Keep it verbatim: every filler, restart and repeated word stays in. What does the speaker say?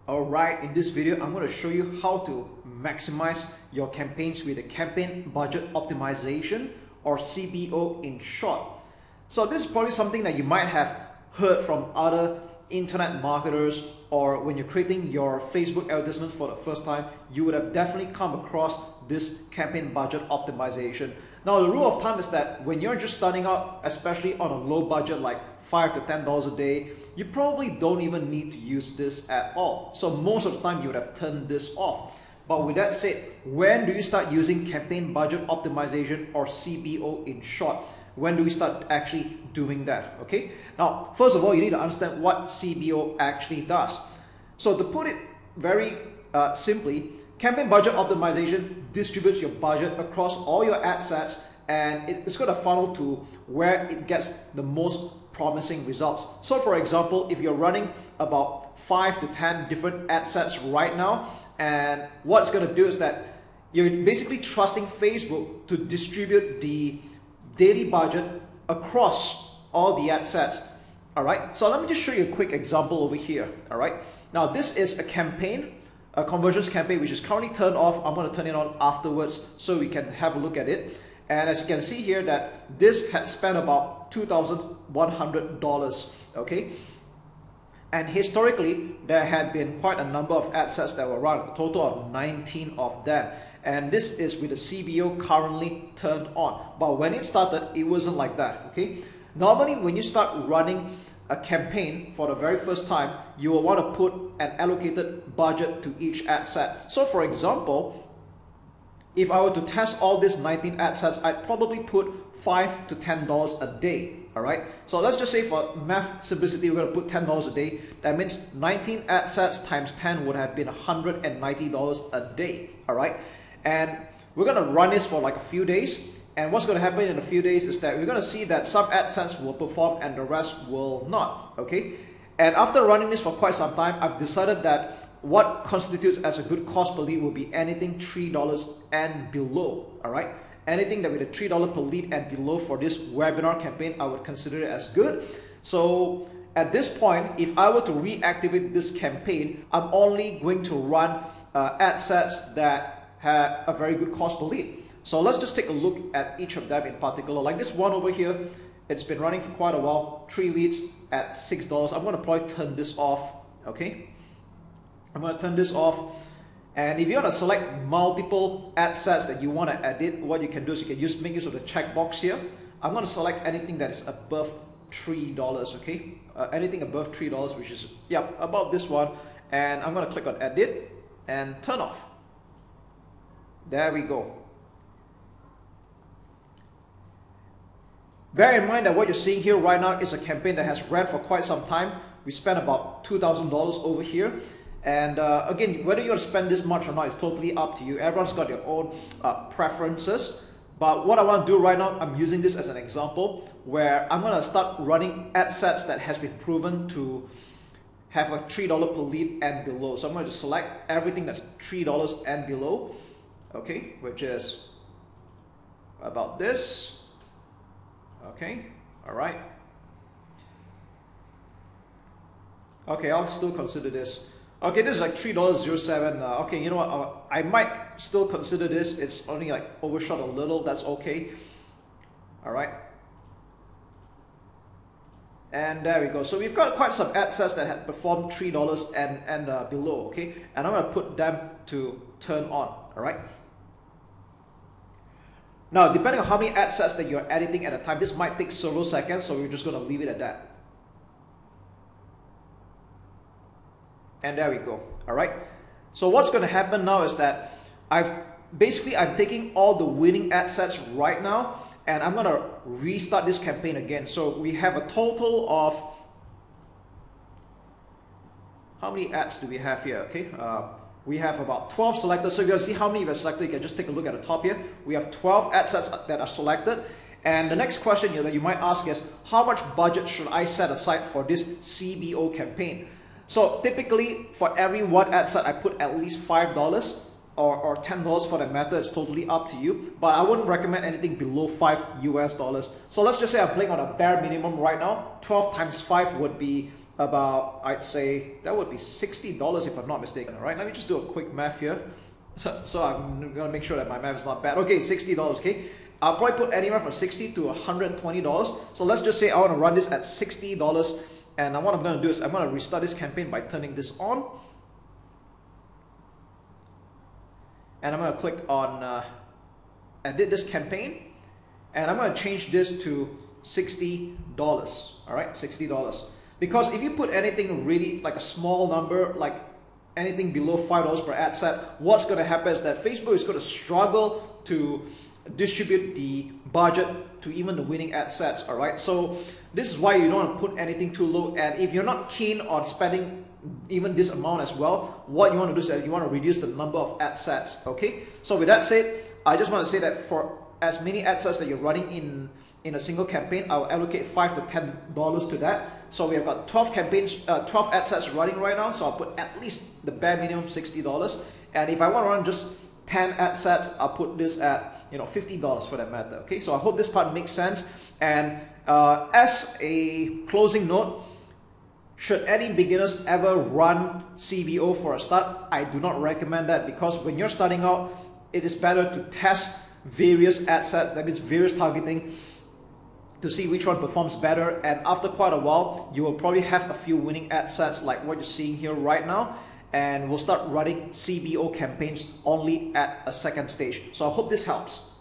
Alright, in this video, I'm going to show you how to maximize your campaigns with a campaign budget optimization, or C B O in short. So this is probably something that you might have heard from other internet marketers, or when you're creating your Facebook advertisements for the first time, you would have definitely come across this campaign budget optimization. Now the rule of thumb is that when you're just starting out, especially on a low budget like five to ten dollars a day, you probably don't even need to use this at all. So most of the time you would have turned this off. But with that said, when do you start using campaign budget optimization, or C B O in short? When do we start actually doing that? Okay. Now, first of all, you need to understand what C B O actually does. So to put it very uh, simply, campaign budget optimization distributes your budget across all your ad sets, and it's going to funnel to where it gets the most promising results. So for example, if you're running about five to ten different ad sets right now, and what it's going to do is that you're basically trusting Facebook to distribute the daily budget across all the ad sets. All right, so let me just show you a quick example over here. All right, now this is a campaign, a conversions campaign, which is currently turned off. I'm going to turn it on afterwards so we can have a look at it. And as you can see here, that this had spent about two thousand one hundred dollars, okay? And historically, there had been quite a number of ad sets that were run, a total of nineteen of them. And this is with the C B O currently turned on. But when it started, it wasn't like that, okay? Normally, when you start running a campaign for the very first time, you will want to put an allocated budget to each ad set. So for example, if I were to test all these nineteen ad sets, I'd probably put five to ten dollars a day. All right. So let's just say for math simplicity, we're going to put ten dollars a day. That means nineteen ad sets times ten would have been one hundred ninety dollars a day. All right. And we're going to run this for like a few days. And what's going to happen in a few days is that we're going to see that some ad sets will perform and the rest will not. Okay. And after running this for quite some time, I've decided that what constitutes as a good cost per lead will be anything three dollars and below. All right. Anything that with a three dollars per lead and below for this webinar campaign, I would consider it as good. So at this point, if I were to reactivate this campaign, I'm only going to run uh, ad sets that have a very good cost per lead. So let's just take a look at each of them in particular. Like this one over here, it's been running for quite a while, three leads at six dollars. I'm going to probably turn this off. Okay. I'm going to turn this off. And if you want to select multiple ad sets that you want to edit, what you can do is you can use make use of the checkbox here. I'm going to select anything that is above three dollars, okay? Uh, anything above three dollars, which is, yeah, about this one. And I'm going to click on edit and turn off. There we go. Bear in mind that what you're seeing here right now is a campaign that has ran for quite some time. We spent about two thousand dollars over here. And uh, again, whether you want to spend this much or not is totally up to you. Everyone's got their own uh, preferences. But what I want to do right now, I'm using this as an example where I'm going to start running ad sets that has been proven to have a three dollars per lead and below. So I'm going to select everything that's three dollars and below, okay, which is about this. Okay, all right. Okay, I'll still consider this. Okay, this is like three dollars and seven cents. Uh, okay, you know what? Uh, I might still consider this. It's only like overshot a little. That's okay. All right. And there we go. So we've got quite some ad sets that have performed three dollars and, and uh, below. Okay. And I'm going to put them to turn on. All right. Now, depending on how many ad sets that you're editing at a time, this might take several seconds. So we're just going to leave it at that. And there we go. All right. So what's going to happen now is that I've basically I'm taking all the winning ad sets right now, and I'm going to restart this campaign again. So we have a total of, how many ads do we have here? Okay. Uh, we have about twelve selected. So if you want to see how many we have selected, you can just take a look at the top here. We have twelve ad sets that are selected. And the next question that you might ask is, how much budget should I set aside for this C B O campaign? So typically for every one ad set, I put at least five dollars or, or ten dollars for that matter. It's totally up to you. But I wouldn't recommend anything below five U S dollars. So let's just say I'm playing on a bare minimum right now. twelve times five would be about, I'd say that would be sixty dollars if I'm not mistaken. All right, let me just do a quick math here. So, so I'm gonna make sure that my math is not bad. Okay, sixty dollars, okay? I'll probably put anywhere from sixty to one hundred twenty dollars. So let's just say I wanna run this at sixty dollars, and what I'm gonna do is I'm gonna restart this campaign by turning this on. And I'm gonna click on uh, edit this campaign, and I'm gonna change this to sixty dollars, all right, sixty dollars. Because if you put anything really like a small number, like anything below five dollars per ad set, what's going to happen is that Facebook is going to struggle to distribute the budget to even the winning ad sets, all right? So this is why you don't want to put anything too low, and if you're not keen on spending even this amount as well, what you want to do is you want to reduce the number of ad sets, okay? So with that said, I just want to say that for as many ad sets that you're running in in a single campaign, I'll allocate five to ten dollars to that. So we have got twelve campaigns, uh, twelve ad sets running right now. So I'll put at least the bare minimum sixty dollars. And if I want to run just ten ad sets, I'll put this at, you know, fifty dollars for that matter. Okay, so I hope this part makes sense. And uh, as a closing note, should any beginners ever run C B O for a start, I do not recommend that, because when you're starting out, it is better to test various ad sets, that means various targeting, to see which one performs better. And after quite a while, you will probably have a few winning ad sets like what you're seeing here right now, and we'll start running C B O campaigns only at a second stage. So I hope this helps.